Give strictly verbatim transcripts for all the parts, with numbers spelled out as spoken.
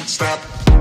stop.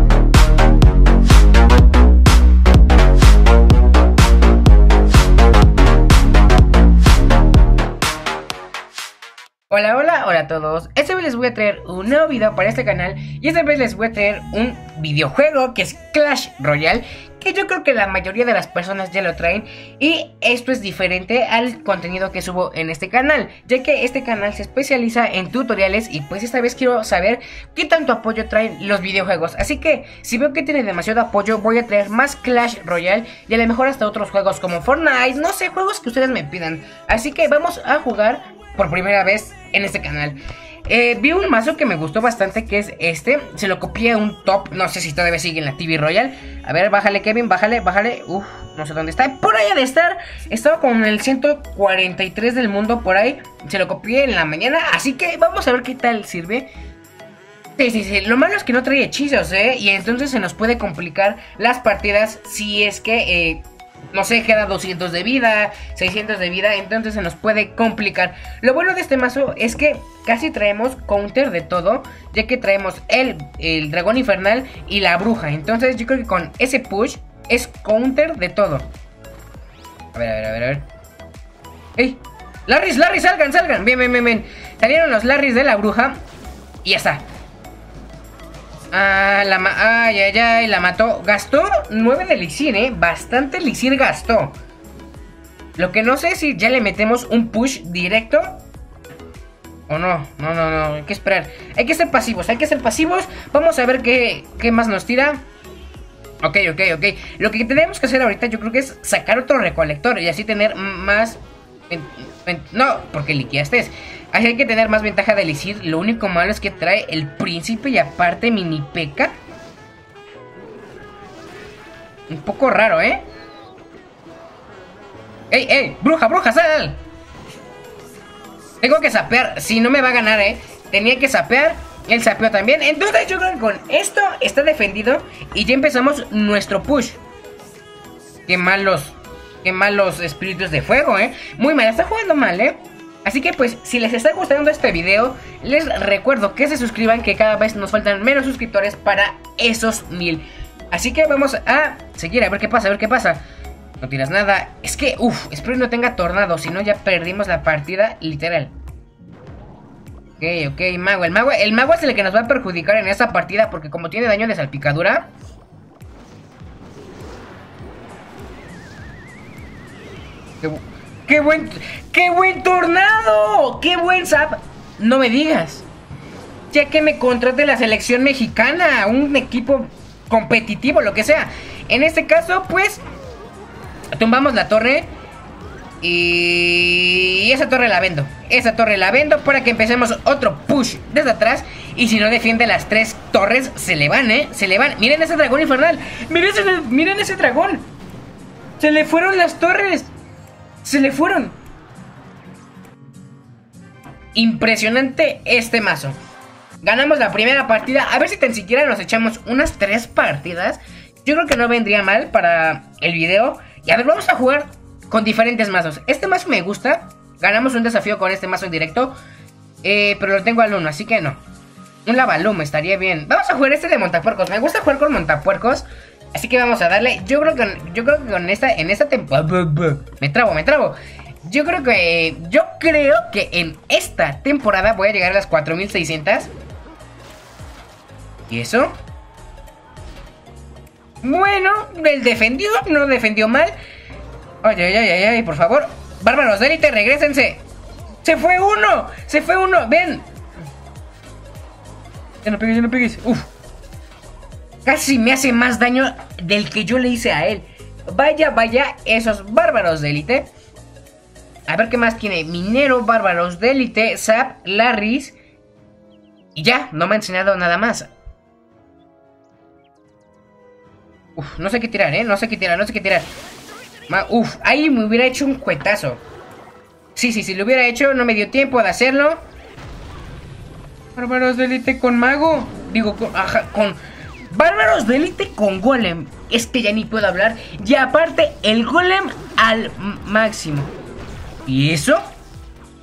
Hola, hola, hola a todos. Esta vez les voy a traer un nuevo video para este canal. Y esta vez les voy a traer un videojuego que es Clash Royale, que yo creo que la mayoría de las personas ya lo traen. Y esto es diferente al contenido que subo en este canal, ya que este canal se especializa en tutoriales. Y pues esta vez quiero saber qué tanto apoyo traen los videojuegos. Así que si veo que tiene demasiado apoyo, voy a traer más Clash Royale, y a lo mejor hasta otros juegos como Fortnite. No sé, juegos que ustedes me pidan. Así que vamos a jugar por primera vez en este canal. eh, Vi un mazo que me gustó bastante, que es este. Se lo copié a un top, no sé si todavía sigue en la T V Royal. A ver, bájale Kevin, bájale, bájale. Uf, no sé dónde está, por ahí ha de estar. Estaba con el ciento cuarenta y tres del mundo por ahí. Se lo copié en la mañana, así que vamos a ver qué tal sirve. Sí, sí, sí, lo malo es que no trae hechizos, eh Y entonces se nos puede complicar las partidas si es que eh, no sé, queda doscientos de vida, seiscientos de vida, entonces se nos puede complicar. Lo bueno de este mazo es que casi traemos counter de todo, ya que traemos el, el dragón infernal y la bruja. Entonces yo creo que con ese push es counter de todo. A ver, a ver, a ver, a ver. ¡Ey! ¡Larrys, Larrys, salgan, salgan! Bien, bien, bien, bien. Salieron los Larrys de la bruja y ya está. Ah, la ma ay, ay, ay, la mató. Gastó nueve de elixir, eh. Bastante elixir gastó. Lo que no sé es si ya le metemos un push directo o no. No, no, no, hay que esperar. Hay que ser pasivos, hay que ser pasivos. Vamos a ver qué, qué más nos tira. Ok, ok, ok. Lo que tenemos que hacer ahorita yo creo que es sacar otro recolector y así tener más... No, porque liquidaste. Así hay que tener más ventaja de elixir. Lo único malo es que trae el príncipe y aparte mini P.E.K.K.A. Un poco raro, ¿eh? ¡Ey, ey! ¡Bruja, bruja, sal! Tengo que sapear. Si no me va a ganar, ¿eh? Tenía que sapear. Él sapeó también. Entonces yo creo que con esto está defendido. Y ya empezamos nuestro push. Qué malos... Qué malos espíritus de fuego, ¿eh? Muy mal, está jugando mal, ¿eh? Así que pues, si les está gustando este video, les recuerdo que se suscriban, que cada vez nos faltan menos suscriptores para esos mil. Así que vamos a seguir, a ver qué pasa, a ver qué pasa. No tiras nada. Es que, uff, espero no tenga tornado, si no ya perdimos la partida, literal. Ok, ok, mago. El mago, el mago es el que nos va a perjudicar en esta partida, porque como tiene daño de salpicadura... Qué, qué buen... ¡Qué buen tornado! ¡Qué buen zap! No me digas. Ya que me contrate la selección mexicana, un equipo competitivo, lo que sea. En este caso, pues, tumbamos la torre. Y esa torre la vendo. Esa torre la vendo para que empecemos otro push desde atrás. Y si no defiende las tres torres, se le van, ¿eh? Se le van. Miren ese dragón infernal. Miren ese, miren ese dragón. Se le fueron las torres. Se le fueron. Impresionante este mazo. Ganamos la primera partida. A ver si tan siquiera nos echamos unas tres partidas. Yo creo que no vendría mal para el video. Y a ver, vamos a jugar con diferentes mazos. Este mazo me gusta. Ganamos un desafío con este mazo en directo, eh, pero lo tengo al uno, así que no. Un Lavalum estaría bien. Vamos a jugar este de montapuercos. Me gusta jugar con montapuercos, así que vamos a darle. Yo creo que, yo creo que con esta, en esta temporada... Me trabo, me trabo. Yo creo que, yo creo que en esta temporada voy a llegar a las cuatro mil seiscientas. ¿Y eso? Bueno, el defendió, no defendió mal. Ay, ay, ay, ay, ay, por favor. Bárbaros de élite, regrésense. Se fue uno, se fue uno, ven. Ya no pegues, ya no pegues. Uf. Casi me hace más daño del que yo le hice a él. Vaya, vaya, esos bárbaros de élite. A ver qué más tiene. Minero, bárbaros de élite, Zap, Larrys. Y ya, no me ha enseñado nada más. Uf, no sé qué tirar, eh. No sé qué tirar, no sé qué tirar. Uf, ahí me hubiera hecho un cuetazo. Sí, sí, si lo hubiera hecho, no me dio tiempo de hacerlo. Bárbaros de élite con mago. Digo, con, ajá, con... Bárbaros de élite con golem. Es que ya ni puedo hablar. Y aparte, el golem al máximo. ¿Y eso?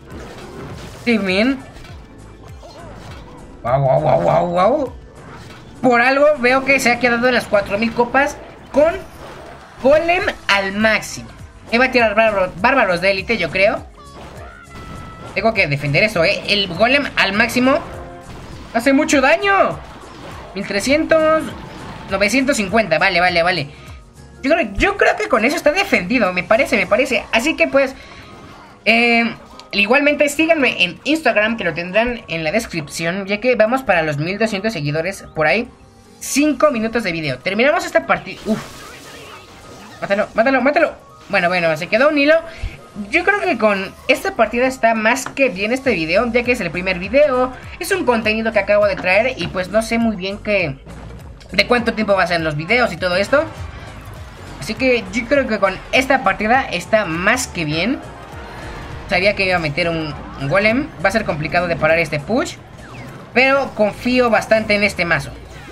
Sí, bien. Wow, wow, wow, wow, wow. por algo veo que se ha quedado en las cuatro mil copas con golem al máximo. Me va a tirar bárbaros, bárbaros de élite, yo creo. Tengo que defender eso, ¿eh? El golem al máximo hace mucho daño. mil trescientos, novecientos cincuenta, vale, vale, vale. Yo creo, yo creo que con eso está defendido, me parece, me parece. Así que pues, eh, igualmente síganme en Instagram, que lo tendrán en la descripción, ya que vamos para los mil doscientos seguidores por ahí. cinco minutos de video. Terminamos esta partida. Uf. Mátalo, mátalo, mátalo. Bueno, bueno, se quedó un hilo. Yo creo que con esta partida está más que bien este video, ya que es el primer video. Es un contenido que acabo de traer y pues no sé muy bien qué, de cuánto tiempo va a ser los videos y todo esto. Así que yo creo que con esta partida está más que bien. Sabía que iba a meter un, un golem. Va a ser complicado de parar este push, pero confío bastante en este mazo.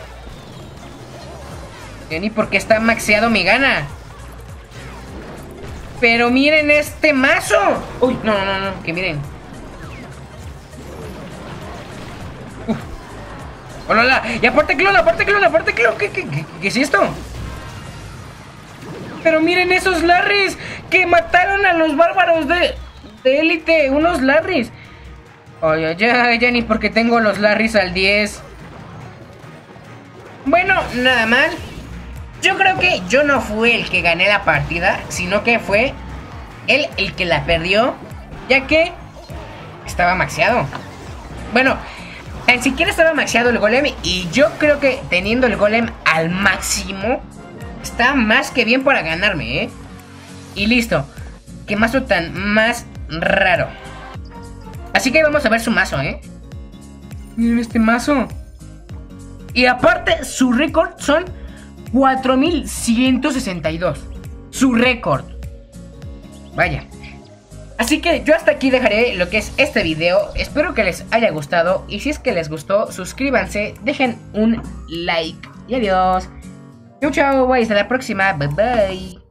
Que ni porque está maxeado me gana. Pero miren este mazo. Uy, no, no, no, que miren. Uf. Hola, hola. Y aparte clon, aparte clon, aparte clon. ¿Qué, qué, qué, qué es esto? Pero miren esos Larrys que mataron a los bárbaros de, de élite. Unos Larrys. Ay, ay, ay, ya ni porque tengo los Larrys al diez. Bueno, nada mal. Yo creo que yo no fui el que gané la partida, sino que fue él el que la perdió, ya que estaba maxeado. Bueno, ni siquiera estaba maxeado el golem, y yo creo que teniendo el golem al máximo está más que bien para ganarme, ¿eh? Y listo. Qué mazo tan más raro. Así que vamos a ver su mazo, ¿eh? Miren este mazo. Y aparte su récord son cuatro mil ciento sesenta y dos. Su récord. Vaya. Así que yo hasta aquí dejaré lo que es este video. Espero que les haya gustado. Y si es que les gustó, suscríbanse, dejen un like. Y adiós. Chau chau, bye, hasta la próxima. Bye bye.